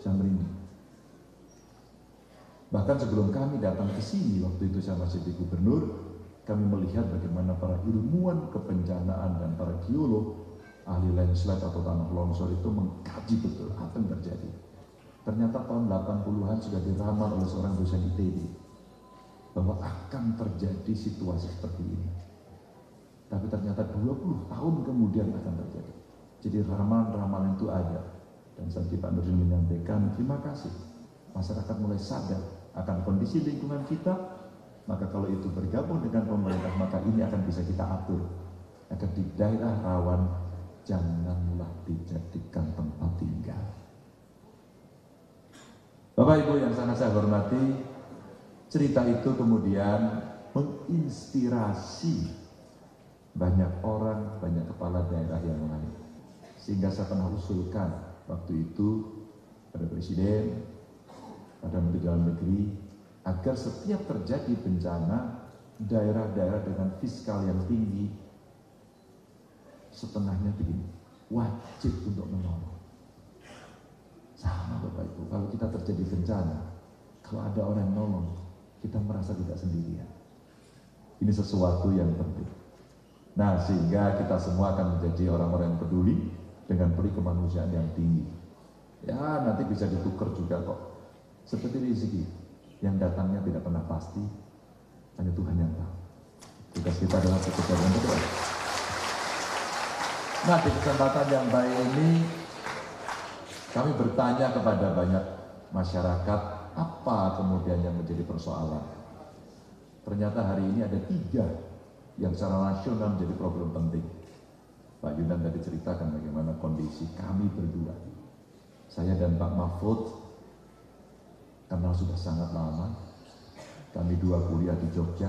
saya merinding. Bahkan sebelum kami datang ke sini, waktu itu saya masih di gubernur, kami melihat bagaimana para ilmuwan kebencanaan dan para geolog, ahli landslide atau tanah longsor itu mengkaji betul apa yang terjadi. Ternyata tahun 80-an sudah diramal oleh seorang dosen ITB bahwa akan terjadi situasi seperti ini. Tapi ternyata 20 tahun kemudian akan terjadi. Jadi ramalan-ramalan itu ada. Dan seperti Pak Nurdin menyampaikan, terima kasih. Masyarakat mulai sadar akan kondisi lingkungan kita, maka kalau itu bergabung dengan pemerintah, maka ini akan bisa kita atur. Agar di daerah rawan, janganlah dijadikan tempat tinggal. Bapak Ibu yang sangat saya hormati, cerita itu kemudian menginspirasi banyak orang, banyak kepala daerah yang lain. Sehingga saya pernah usulkan waktu itu pada Presiden, pada Menteri Dalam Negeri, agar setiap terjadi bencana, daerah-daerah dengan fiskal yang tinggi, setengahnya begini, wajib untuk menolong. Sama Bapak Ibu, kalau kita terjadi bencana, kalau ada orang yang nolong, kita merasa tidak sendirian. Ini sesuatu yang penting. Nah, sehingga kita semua akan menjadi orang-orang yang peduli dengan peri kemanusiaan yang tinggi. Ya, nanti bisa ditukar juga kok. Seperti rezeki, yang datangnya tidak pernah pasti, hanya Tuhan yang tahu. Tugas kita adalah bekerja dengan betul. Nah, di kesempatan yang baik ini, kami bertanya kepada banyak masyarakat, apa kemudian yang menjadi persoalan. Ternyata hari ini ada 3 yang secara nasional menjadi problem penting. Pak Yunan tadi ceritakan bagaimana kondisi kami berdua. Saya dan Pak Mahfud kenal sudah sangat lama. Kami 2 kuliah di Jogja.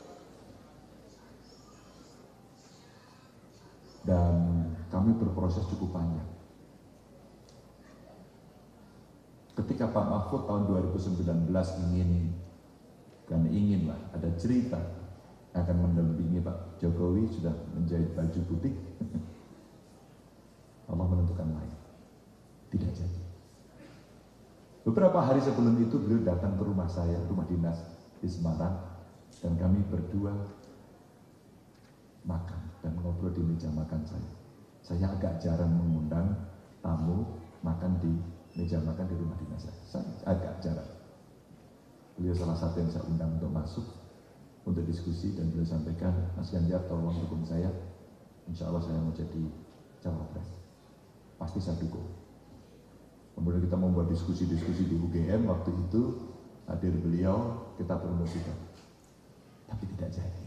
Dan kami berproses cukup panjang. Ketika Pak Mahfud tahun 2019 inginlah ada cerita akan mendampingi Pak Jokowi, sudah menjahit baju putih, Allah menentukan lain, tidak jadi. Beberapa hari sebelum itu beliau datang ke rumah saya, rumah dinas di Semarang, dan kami berdua makan dan ngobrol di meja makan saya. Saya agak jarang mengundang tamu makan di meja makan di rumah dinas saya agak jarang. Beliau salah satu yang saya undang untuk masuk, untuk diskusi, dan beliau sampaikan, Mas Ganjar tolong dukung saya, insya Allah saya mau jadi cawapres, pasti saya dukung. Kemudian kita membuat diskusi-diskusi di UGM, waktu itu hadir beliau, kita promosikan, tapi tidak jadi.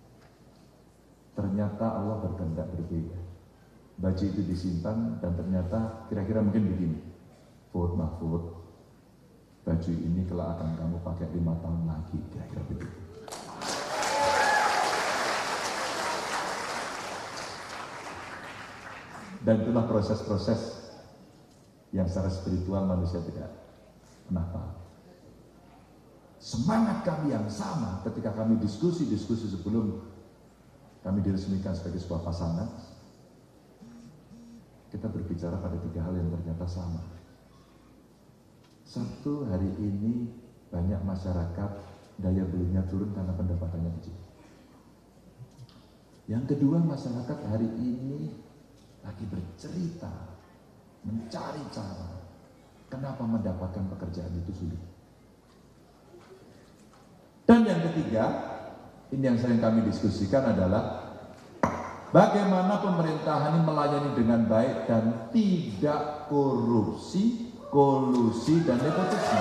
Ternyata Allah berkehendak berbeda. Baju itu disimpan dan ternyata kira-kira mungkin begini, Mahfud, baju ini kelak akan kamu pakai 5 tahun lagi, kira-kira begitu. Dan itulah proses-proses yang secara spiritual manusia tidak pernah tahu. Semangat kami yang sama ketika kami diskusi sebelum kami diresmikan sebagai sebuah pasangan, kita berbicara pada 3 hal yang ternyata sama. Satu, hari ini banyak masyarakat daya belinya turun karena pendapatannya kecil. Yang kedua, masyarakat hari ini lagi bercerita, mencari cara kenapa mendapatkan pekerjaan itu sulit. Dan yang ketiga, ini yang sering kami diskusikan adalah bagaimana pemerintahan ini melayani dengan baik dan tidak korupsi, kolusi, dan nepotisme.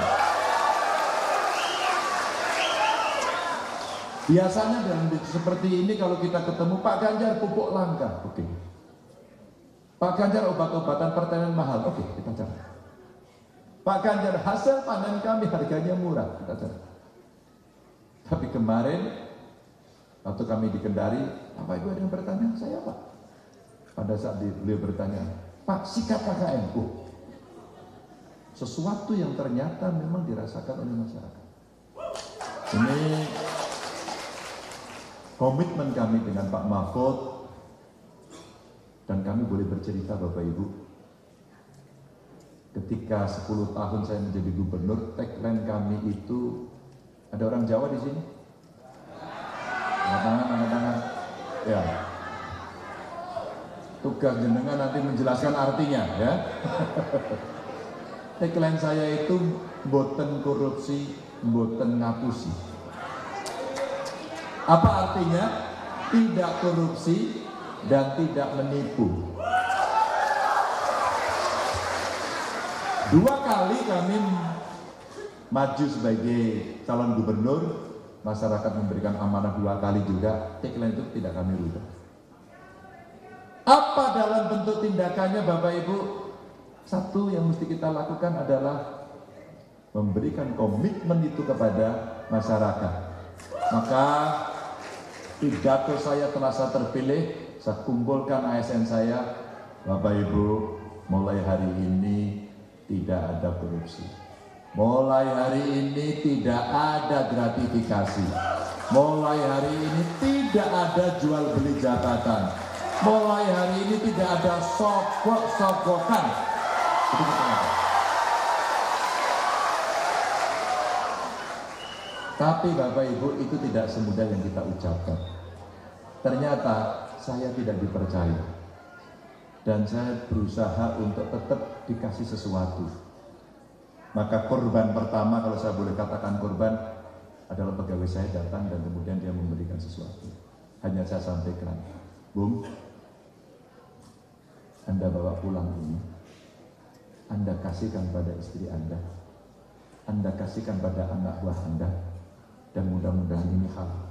Biasanya dalam seperti ini kalau kita ketemu, Pak Ganjar pupuk langka, oke. Pak Ganjar obat-obatan pertanian mahal, oke, kita cari. Pak Ganjar hasil panen kami harganya murah, kita cari. Tapi kemarin waktu kami di Kendari, apa Ibu ada yang bertanya? Saya Pak. Pada saat beliau bertanya, Pak sikap KKN, sesuatu yang ternyata memang dirasakan oleh masyarakat. Ini komitmen kami dengan Pak Mahfud, dan kami boleh bercerita Bapak Ibu, ketika ketika 10 tahun saya menjadi gubernur, tagline kami itu, ada orang Jawa di sini? Angkat tangan. Ya. Tugas jenengan nanti menjelaskan artinya, ya. Tagline saya itu mboten korupsi, mboten ngapusi. Apa artinya? Tidak korupsi dan tidak menipu. 2 kali kami maju sebagai calon gubernur, masyarakat memberikan amanah 2 kali juga, tagline itu tidak kami rubah. Apa dalam bentuk tindakannya Bapak Ibu? Satu yang mesti kita lakukan adalah memberikan komitmen itu kepada masyarakat. Maka pidato saya telah saya terpilih, saya kumpulkan ASN saya, Bapak Ibu, mulai hari ini tidak ada korupsi. Mulai hari ini tidak ada gratifikasi. Mulai hari ini tidak ada jual beli jabatan. Mulai hari ini tidak ada sogok-sogokan. Itu betul. Tapi Bapak Ibu, itu tidak semudah yang kita ucapkan. Ternyata saya tidak dipercaya. Dan saya berusaha untuk tetap dikasih sesuatu. Maka korban pertama, kalau saya boleh katakan korban, adalah pegawai saya datang dan kemudian dia memberikan sesuatu. Hanya saya sampaikan, Bung, Anda bawa pulang ini, Anda kasihkan pada istri Anda kasihkan pada anak buah Anda, dan mudah-mudahan ini halal.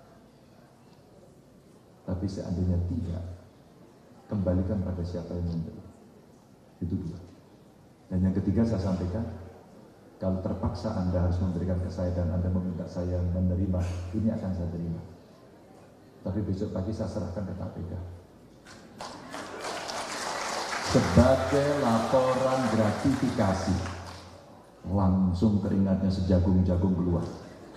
Tapi seandainya tidak, kembalikan pada siapa yang memberi. Itu 2. Dan yang ketiga saya sampaikan, kalau terpaksa Anda harus memberikan ke saya dan Anda meminta saya menerima, ini akan saya terima. Tapi besok pagi saya serahkan ke KPK. Sebagai laporan gratifikasi, langsung keringatnya sejagung-jagung keluar.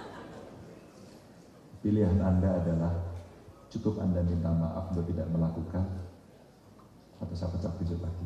Pilihan Anda adalah cukup Anda minta maaf untuk tidak melakukan, atau saya pecat besok pagi.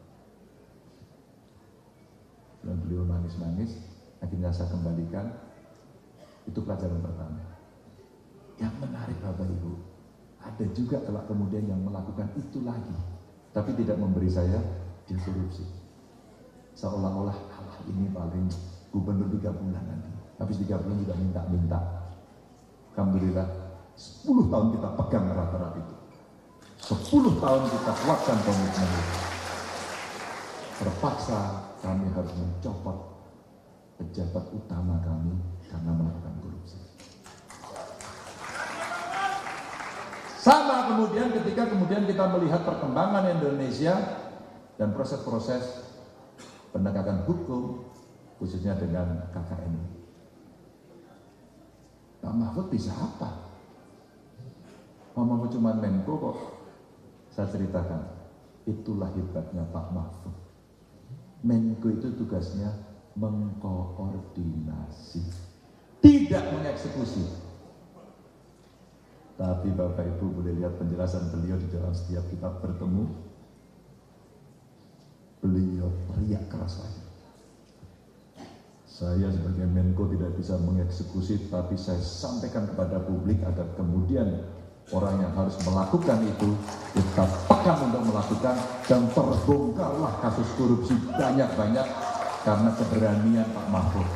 Dan beliau nangis-nangis, akhirnya saya kembalikan. Itu pelajaran pertama. Yang menarik Bapak Ibu, ada juga kelak kemudian yang melakukan itu lagi, tapi tidak memberi saya, dia korupsi. Seolah-olah Allah ini paling gubernur 3 bulan nanti. Habis 3 bulan juga minta-minta. Alhamdulillah 10 tahun kita pegang erat-erat itu. 10 tahun kita kuatkan komitmen itu. Terpaksa kami harus mencopot pejabat utama kami karena melakukan korupsi. Sama kemudian ketika kita melihat perkembangan Indonesia dan proses-proses penegakan hukum, khususnya dengan KKN. Pak Mahfud bisa apa? Pak Mahfud cuma Menko kok. Saya ceritakan, itulah hebatnya Pak Mahfud. Menko itu tugasnya mengkoordinasi, tidak mengeksekusi. Tapi Bapak Ibu boleh lihat penjelasan beliau di dalam setiap kita bertemu. Beliau teriak keras lagi. Saya sebagai Menko tidak bisa mengeksekusi, tapi saya sampaikan kepada publik agar kemudian orang yang harus melakukan itu tetap pekan untuk melakukan, dan terbongkarlah kasus korupsi banyak-banyak karena keberanian Pak Mahfud.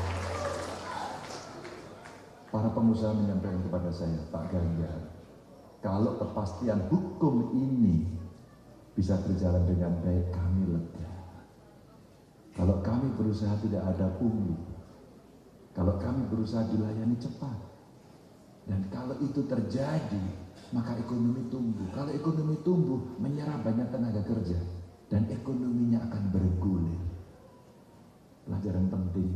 Para pengusaha menyampaikan kepada saya, Pak Ganjar, kalau kepastian hukum ini bisa berjalan dengan baik, kami lega. Kalau kami berusaha tidak ada pungli, kalau kami berusaha dilayani cepat, dan kalau itu terjadi, maka ekonomi tumbuh. Kalau ekonomi tumbuh, menyerap banyak tenaga kerja, dan ekonominya akan bergulir. Pelajaran penting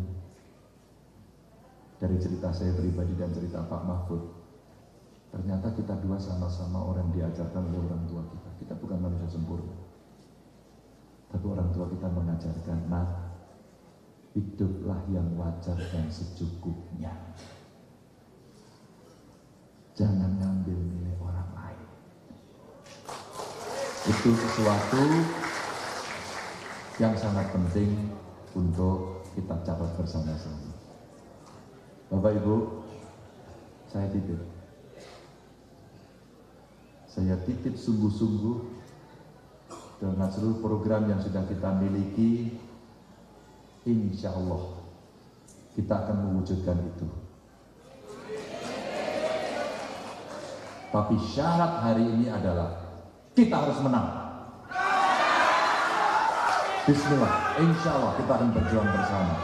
dari cerita saya pribadi dan cerita Pak Mahfud. Ternyata kita dua sama-sama orang diajarkan oleh orang tua kita. Kita bukan manusia sempurna. Tapi orang tua kita mengajarkan, nah, hiduplah yang wajar dan secukupnya. Jangan ngambil milik orang lain. Itu sesuatu yang sangat penting untuk kita catat bersama-sama. Bapak Ibu, saya titip sungguh-sungguh dengan seluruh program yang sudah kita miliki, insya Allah kita akan mewujudkan itu. Tapi syarat hari ini adalah kita harus menang. Bismillah, insya Allah kita akan berjuang bersama.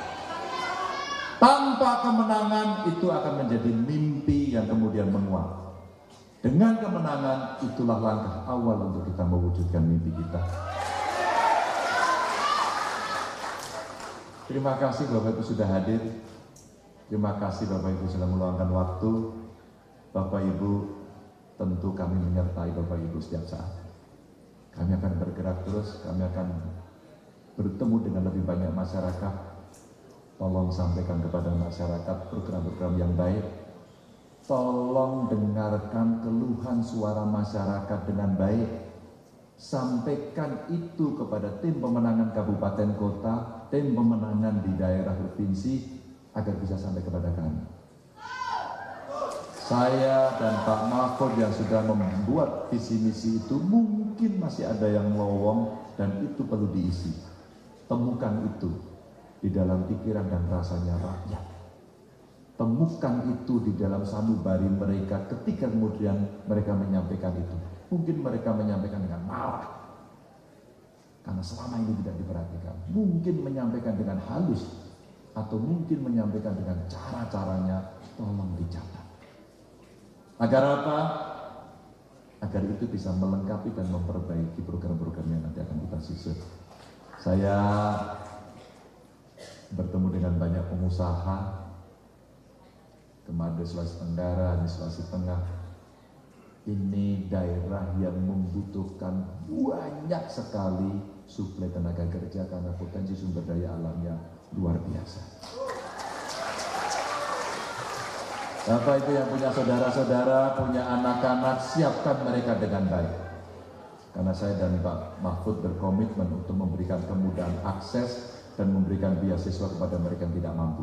Tanpa kemenangan itu akan menjadi mimpi yang kemudian menguap. Dengan kemenangan itulah langkah awal untuk kita mewujudkan mimpi kita. Terima kasih Bapak Ibu sudah hadir. Terima kasih Bapak Ibu sudah meluangkan waktu. Bapak Ibu, tentu kami menyertai Bapak Ibu setiap saat. Kami akan bergerak terus, kami akan bertemu dengan lebih banyak masyarakat. Tolong sampaikan kepada masyarakat program-program yang baik. Tolong dengarkan keluhan suara masyarakat dengan baik. Sampaikan itu kepada tim pemenangan kabupaten kota, tim pemenangan di daerah provinsi, agar bisa sampai kepada kami. Saya dan Pak Mahfud yang sudah membuat visi misi itu, mungkin masih ada yang lowong dan itu perlu diisi. Temukan itu di dalam pikiran dan rasanya rakyat. Temukan itu di dalam sanubari mereka ketika kemudian mereka menyampaikan itu. Mungkin mereka menyampaikan dengan marah karena selama ini tidak diperhatikan. Mungkin menyampaikan dengan halus atau mungkin menyampaikan dengan cara-caranya, tolong dicatat. Agar apa? Agar itu bisa melengkapi dan memperbaiki program-program yang nanti akan kita susun. Saya bertemu dengan banyak pengusaha kemarin di Sulawesi Tenggara, di Sulawesi Tengah. Ini daerah yang membutuhkan banyak sekali suplai tenaga kerja karena potensi sumber daya alamnya luar biasa. Bapak Ibu yang punya saudara-saudara, punya anak-anak, siapkan mereka dengan baik. Karena saya dan Pak Mahfud berkomitmen untuk memberikan kemudahan akses dan memberikan beasiswa kepada mereka yang tidak mampu.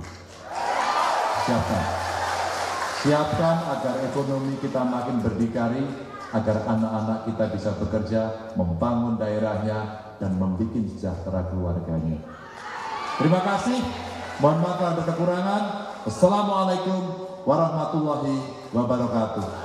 Siapkan agar ekonomi kita makin berdikari, agar anak-anak kita bisa bekerja, membangun daerahnya, dan membuat sejahtera keluarganya. Terima kasih. Mohon maaf ada kekurangan. Assalamualaikum warahmatullahi wabarakatuh.